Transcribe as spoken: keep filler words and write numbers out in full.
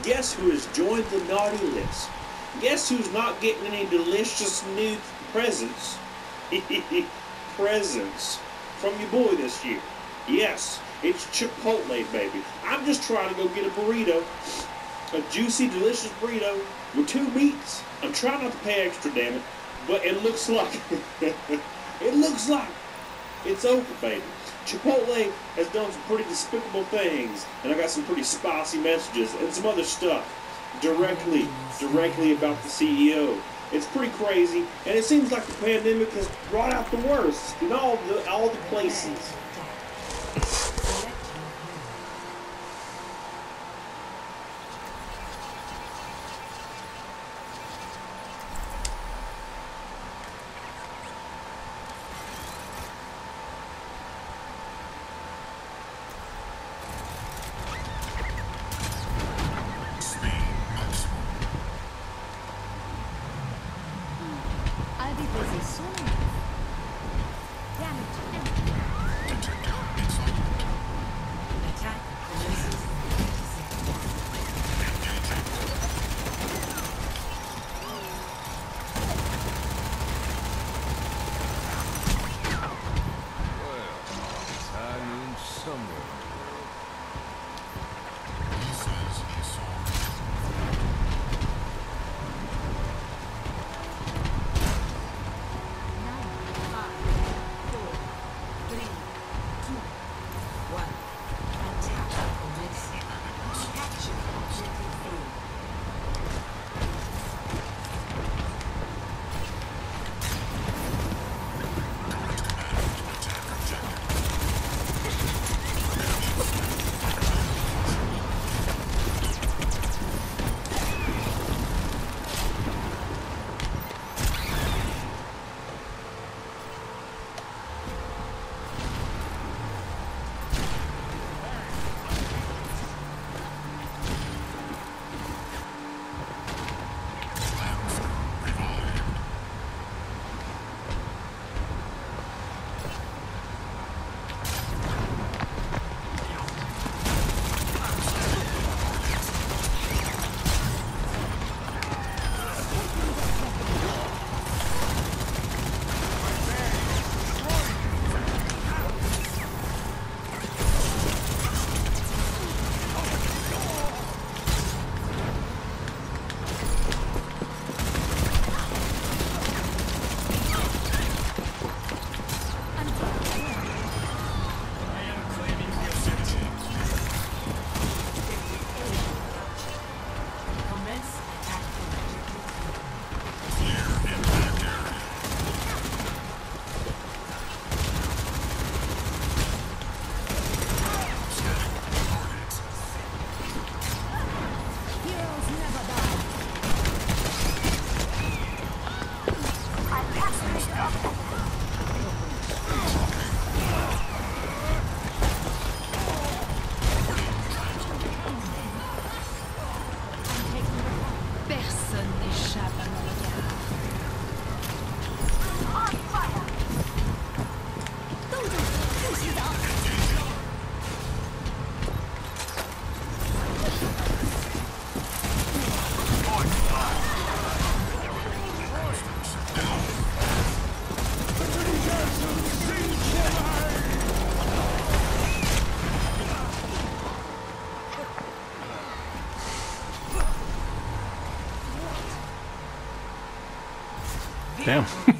guess who has joined the naughty list? Guess who's not getting any delicious new presents? Presents from your boy this year. Yes, it's Chipotle, baby. I'm just trying to go get a burrito, a juicy, delicious burrito with two meats. I'm trying not to pay extra, damn it, but it looks like it looks like it's over, baby. Chipotle has done some pretty despicable things, and I got some pretty spicy messages and some other stuff directly, directly about the C E O. It's pretty crazy, and it seems like the pandemic has brought out the worst in all the all the places. I'll be busy soon. Damage. Attack. Well, high noon somewhere. Damn.